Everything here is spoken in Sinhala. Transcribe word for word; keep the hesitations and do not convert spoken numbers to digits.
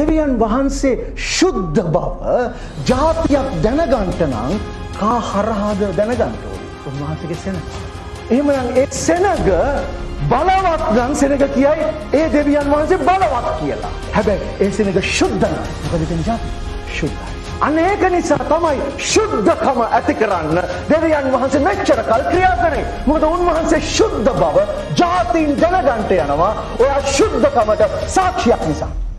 දෙවියන් වහන්සේ ශුද්ධ බව ජාතියක් දැනගන්ට නම් කා හරහාද දැනගන්න ඕනේ? උන්වහන්සේගේ සෙනඟ. එහෙමනම් ඒ සෙනඟ බලවත් නම් සෙනඟ කියයි ඒ දෙවියන් වහන්සේ බලවත් කියලා. හැබැයි ඒ සෙනඟ ශුද්ධ නම් මොකද කියන ජාතිය? ශුද්ධයි. අනේක නිසා තමයි ශුද්ධකම ඇති කරන්න දෙවියන් වහන්සේ මෙච්චර කල් ක්‍රියා කරේ. මොකද උන්වහන්සේ ශුද්ධ බව ජාතීන් දැනගන්ට යනවා ඔය ශුද්ධකමට සාක්ෂියක් නිසා.